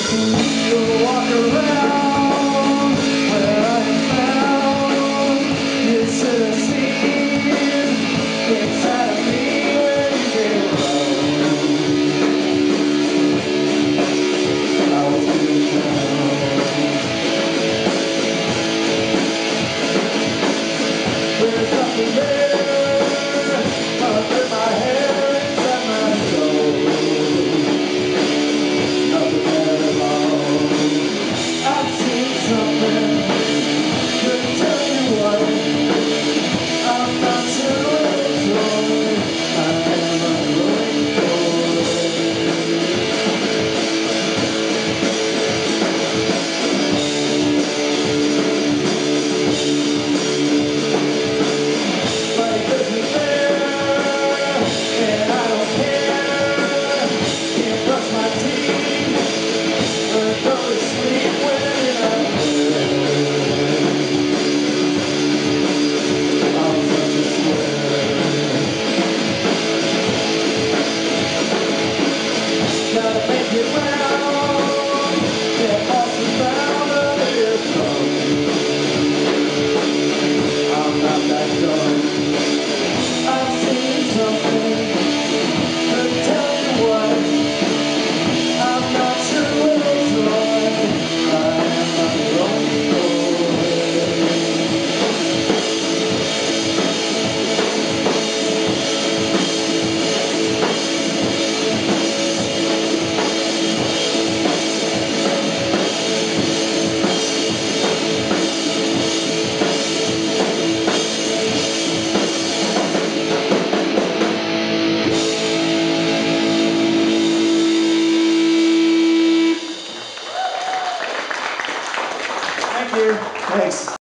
You'll walk around where I found. You should have seen inside of me when you came around. I was feeling down. There's nothing there under my hair, inside my soul. Nothing there at all. I've seen something, couldn't tell you what. I'm not sure what it's for. I am unwilling for it. But it isn't there, and I don't care. Can't brush my teeth or go to sleep when I'm there. I'm such a square. Gotta make it round, get lost and found under your tongue. I'm not that dumb. I've seen something, couldn't tell you what. I'm not sure what it's like. I am unwilling for Thank you. Thanks.